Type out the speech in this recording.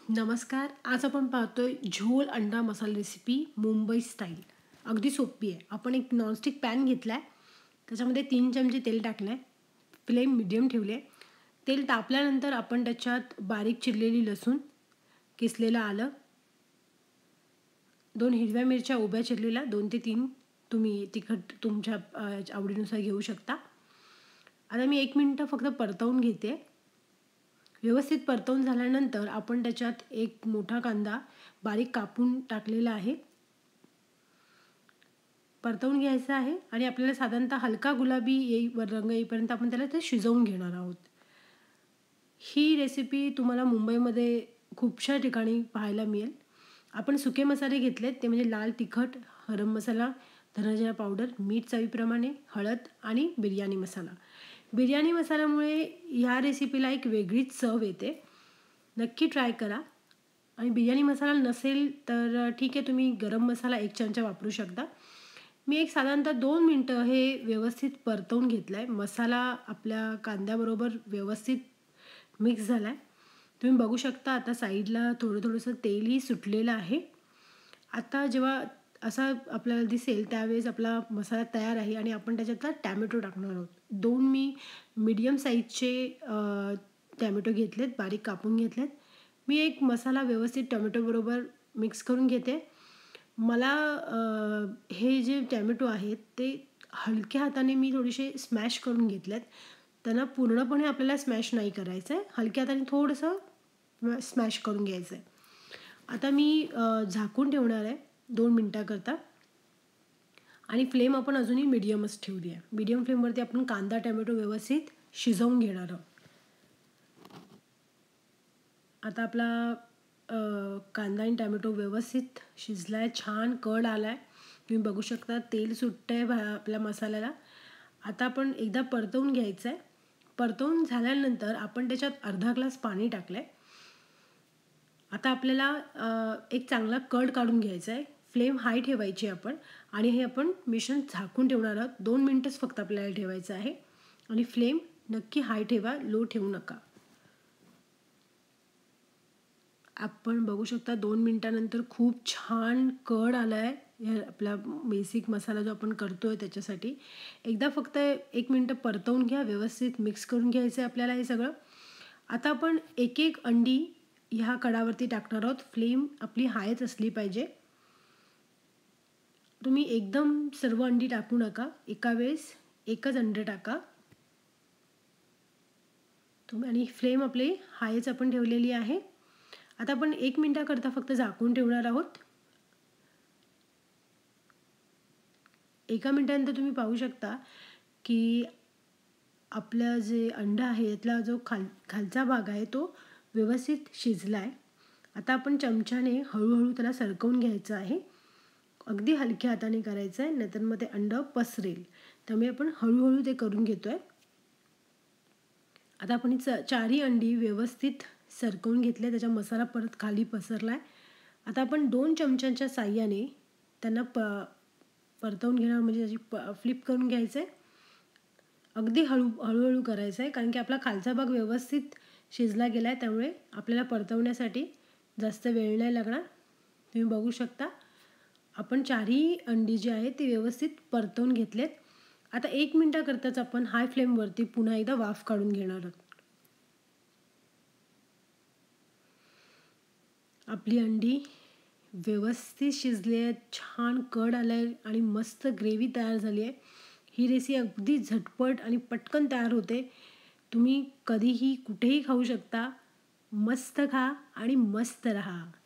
नमस्कार. आज आपण पाहतोय झोल अंडा मसाला रेसिपी मुंबई स्टाईल. अगदी सोपी आहे. आपण एक नॉनस्टिक पॅन घेतला आहे. त्याच्यामध्ये 3 चमचे तेल टाकलं आहे. फ्लेम मीडियम ठेवली आहे. तेल तापल्यानंतर आपण त्याच्यात बारीक चिरलेली लसूण, किसलेलं आलं, 2 हिरव्या मिरच्या उभ्या चिरलेल्या 2 ते 3 तुम्ही तिखट तुमच्या आवडीनुसार घेऊ शकता. आता मी 1 मिनिट फक्त परतवून घेते. व्यवस्थित परतवून झाल्यानंतर आपण त्याच्यात एक मोठा कांदा बारीक कापून टाकलेला आहे. परतवून घ्यायचा आहे आणि आपल्याला साधारणतः हलका गुलाबी रंग येईपर्यंत आपण त्याला ते शिजवून घेणार आहोत. ही रेसिपी तुम्हाला मुंबईमध्ये खूपशा ठिकाणी पाहायला मिळेल. आपण सुके मसाले घेतलेत ते म्हणजे लाल तिखट, गरम मसाला, धना जिरा पावडर, मीठ चवीप्रमाणे, हळद आणि बिर्याणी मसाला. बिर्याणी मसाल्यामुळे ह्या रेसिपीला एक वेगळीच चव येते. नक्की ट्राय करा. आणि बिर्याणी मसाला नसेल तर ठीक आहे, तुम्ही गरम मसाला 1 चमचा वापरू शकता. मी एक साधारणतः 2 मिनटं हे व्यवस्थित परतवून घेतलं आहे. मसाला आपल्या कांद्याबरोबर व्यवस्थित मिक्स झाला आहे. तुम्ही बघू शकता आता साईडला थोडंसं तेलही सुटलेलं आहे. आता जेव्हा असा आपल्याला दिसेल त्यावेळेस आपला मसाला तयार आहे आणि आपण त्याच्यातला टॅमॅटो टाकणार आहोत. 2 मी मीडियम साईजचे टॅमॅटो घेतलेत, बारीक कापून घेतलेत. मी एक मसाला व्यवस्थित टोमॅटोबरोबर मिक्स करून घेते. मला हे जे टॅमॅटो आहेत ते हलक्या हाताने मी थोडेसे स्मॅश करून घेतलेत. त्यांना पूर्णपणे आपल्याला स्मॅश नाही करायचं आहे. हलक्या हाताने थोडंसं स्मॅश करून घ्यायचं आहे. आता मी झाकून ठेवणार आहे 2 मिनटाकरता आणि फ्लेम आपण अजूनही मीडियमच ठेवली आहे. मीडियम फ्लेमवरती आपण कांदा टॅमॅटो व्यवस्थित शिजवून घेणार आहोत. आता आपला कांदा आणि टॅमॅटो व्यवस्थित शिजला आहे, छान कड आला आहे. तुम्ही बघू शकता तेल सुटतं आहे आपल्या मसाल्याला. आता आपण एकदा परतवून घ्यायचं आहे. परतवून झाल्यानंतर आपण त्याच्यात अर्धा ग्लास पाणी टाकलं आहे. आता आपल्याला एक चांगला कड काढून घ्यायचा आहे. फ्लेम हाय ठेवायची आपण आणि हे आपण मिश्रण झाकून ठेवणार आहोत. 2 मिनटंच फक्त आपल्याला ठेवायचं आहे आणि फ्लेम नक्की हाय ठेवा, लो ठेवू नका. आपण बघू शकता 2 मिनटानंतर खूप छान कड आला आहे आपला बेसिक मसाला जो आपण करतो आहे त्याच्यासाठी. एकदा फक्त 1 मिनटं परतवून घ्या, व्यवस्थित मिक्स करून घ्यायचं आहे आपल्याला हे सगळं. आता आपण एक अंडी ह्या कडावरती टाकणार आहोत. फ्लेम आपली हायच असली पाहिजे. तुम्ही एकदम सर्व अंडी टाकू नका, एका वेळेस एकच अंडं टाका तुम्ही आणि फ्लेम आपली हायच आपण ठेवलेली आहे. आता आपण 1 मिनिटाकरता फक्त झाकून ठेवणार आहोत. 1 मिनिटानंतर तुम्ही पाहू शकता की आपलं जे अंडा आहे यातला जो खालचा भाग आहे तो व्यवस्थित शिजला आहे. आता आपण चमच्याने हळूहळू त्याला सरकवून घ्यायचं आहे. अगदी हलक्या हाताने करायचं आहे, नाहीतर मग ते अंडं पसरेल. त्यामुळे आपण हळूहळू ते करून घेतो आहे. आता आपण चारही अंडी व्यवस्थित सरकवून घेतले, त्याचा मसाला परत खाली पसरला आहे. आता आपण 2 चमच्यांच्या साहाय्याने त्यांना परतवून घेणार, म्हणजे त्याची फ्लिप करून घ्यायचं आहे. अगदी हळूहळू करायचं आहे, कारण की आपला खालचा भाग व्यवस्थित शिजला गेला आहे. त्यामुळे आपल्याला परतवण्यासाठी जास्त वेळ नाही लागणार. तुम्ही बघू शकता आपण 4ही अंडी जी आहेत ती व्यवस्थित परतवून घेतलेत. आता 1 मिनिटाकरताच आपण हाय फ्लेमवरती पुन्हा एकदा वाफ काढून घेणार आहोत. आपली अंडी व्यवस्थित शिजली आहेत, छान कड आलं आहे आणि मस्त ग्रेव्ही तयार झाली आहे. ही रेसिपी अगदी झटपट आणि पटकन तयार होते. तुम्ही कधीही कुठेही खाऊ शकता. मस्त खा आणि मस्त रहा.